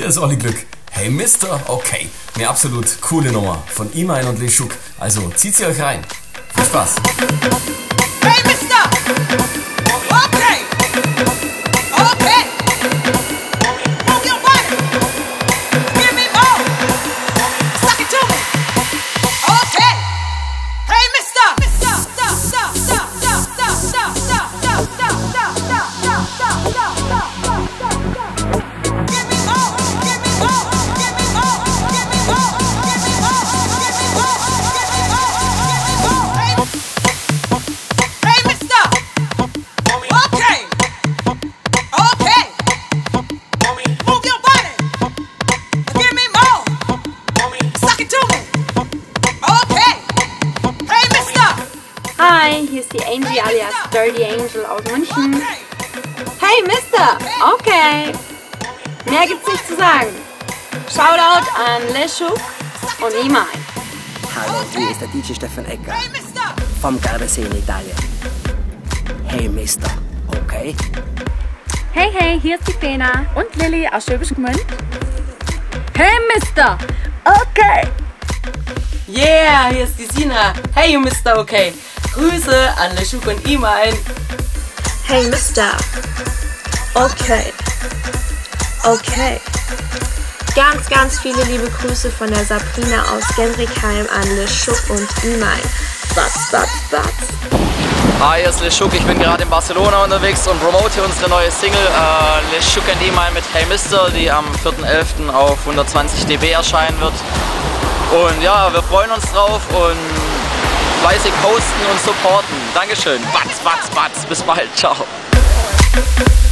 Hier ist Olli Glück. Hey Mister, okay. Eine absolut coole Nummer von incl und Shuuk. Also zieht sie euch rein. Viel Spaß. Hey Mister, okay, okay. Move your body, give me more, suck it to me, okay. Hey Mister, stop, stop, stop, stop, stop, stop, stop, stop, stop, stop, stop, stop, stop, stop, stop, stop. Give me more, give me more, give me more, give me more, give me more, give me more, give me more, give me more. Hey Mister, okay, okay. Move your body, give me more, suck it to me, okay. Hey Mister. Hi, hier ist die Angie alias Dirty Angel aus München. Hey Mister, okay. Mehr gibt's nicht zu sagen. Shoutout an Shuuk und incl. Hallo, hier ist der DJ Stefan Ecker Hey Mister. vom Gardasee in Italien. Hey Mister, okay? Hey, hey, hier ist die Fena und Lilly aus Schwäbisch Gmünd. Hey Mister, okay. Yeah, hier ist die Sina. Hey, you Mr. Okay. Grüße an Shuuk und incl. Hey Mister. Okay. Okay. Ganz, ganz viele liebe Grüße von der Sabrina aus Genrikheim an Shuuk und incl. Batz, batz, batz. Hi, hier ist Shuuk, ich bin gerade in Barcelona unterwegs und promote hier unsere neue Single Shuuk und incl mit Hey Mister, die am 4.11. auf 120 dB erscheinen wird. Und ja, wir freuen uns drauf und fleißig posten und supporten. Dankeschön. Batz, batz, batz. Bis bald. Ciao.